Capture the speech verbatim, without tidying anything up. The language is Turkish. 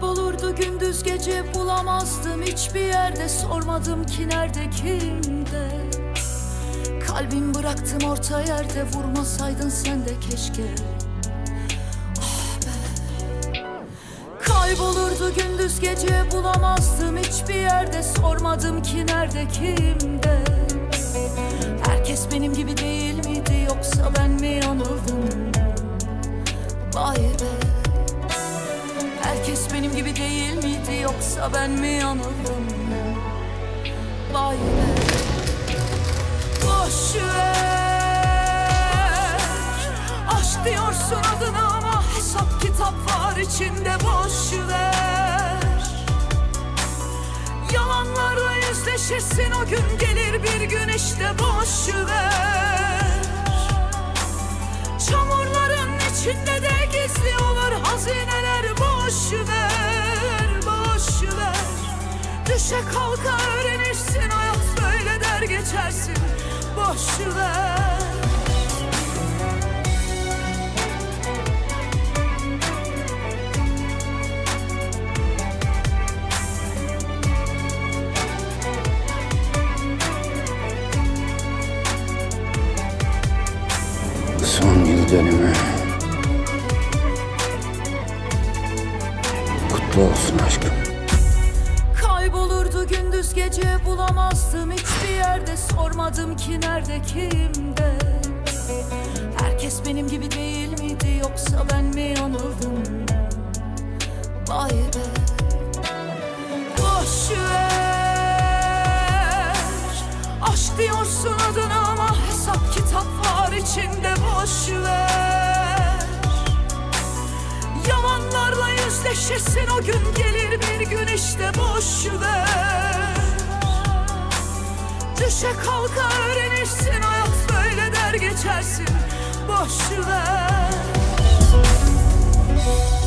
Kaybolurdu gündüz gece, bulamazdım hiçbir yerde. Sormadım ki nerede, kimde. Kalbim bıraktım orta yerde, vurmasaydın sen de keşke. Ah be. Kaybolurdu gündüz gece, bulamazdım hiçbir yerde. Sormadım ki nerede, kimde. Herkes benim gibi değil miydi, yoksa ben mi yanıldım? Vay be. Herkes benim gibi değil miydi, yoksa ben mi yanıldım? Vay be. Boş ver, aşk diyorsun adına ama hesap kitap var içinde. Boş ver, yalanlarla yüzleşirsin, o gün gelir bir gün işte. Boş ver, çamurların içinde de gizli olur hazineler. Boş ver, boş ver, düşe kalka öğrenirsin, hayat böyle der geçersin. Boş ver. Son yıl dönümü kutlu olsun aşkım. Kaybolurdu gündüz gece, bulamazdım hiçbir yerde. Sormadım ki nerede, kimde. Herkes benim gibi değil miydi, yoksa ben mi yanıldım? Vay be. Boş ver, aşk diyorsun adına ama hesap kitap var içinde. Boş ver, yalanlarla yüzleşirsin, o gün gelir bir gün işte. Boş ver, düşe kalka öğrenirsin, hayat böyle der geçersin. Boş ver.